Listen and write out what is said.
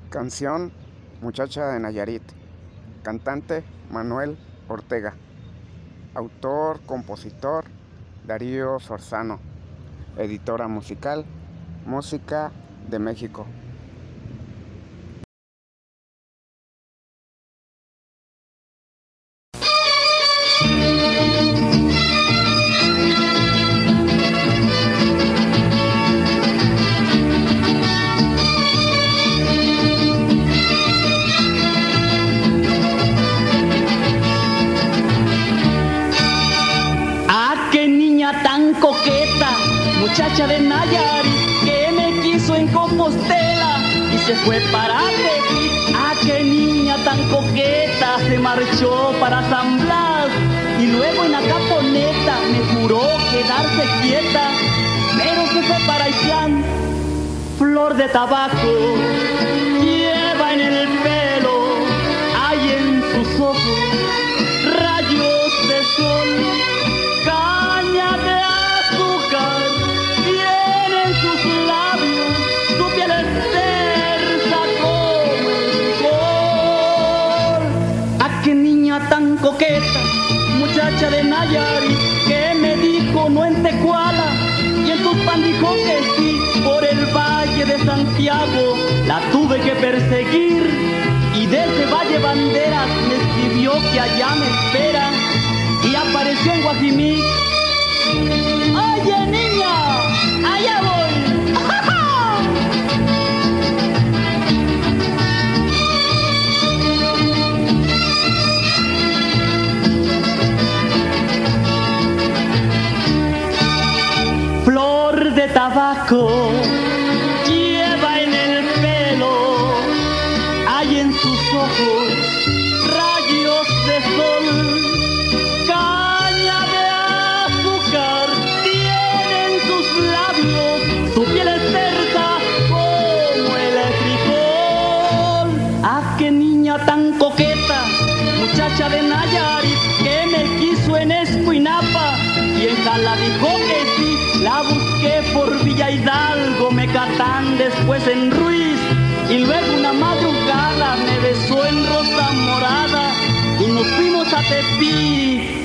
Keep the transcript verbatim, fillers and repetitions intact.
Canción Muchacha de Nayarit. Cantante Manuel Ortega. Autor, compositor Darío Sorzano. Editora musical Música de México. Tan coqueta, muchacha de Nayarit, que me quiso en Compostela y se fue para Tepic. Ah, qué niña tan coqueta, se marchó para San Blas y luego en Acaponeta me juró quedarse quieta, pero se fue para Islán. Flor de tabaco lleva en el pelo, hay en sus ojos rayos de sol. Caña de azúcar tiene en sus labios, su piel es tersa como el licor. Ah, qué niña tan coqueta, muchacha de Nayarit, que me dijo no en Tecuala y en Tuxpan dijo que sí. Por el Valle de Santiago la tuve que perseguir y desde Valle Banderas me escribió que allá me espera. Y apareció en Guajimí. Oye niña, allá voy. Flor de tabaco lleva en el pelo, hay en sus ojos rayos de sol. Su piel es tersa como el frijol. Ah, qué niña tan coqueta, muchacha de Nayarit, que me quiso en Escuinapa y en Jala dijo que sí. La busqué por Villa Hidalgo, Mecatán, después en Ruiz y luego una madrugada me besó en Rosa Morada y nos fuimos a Tepic.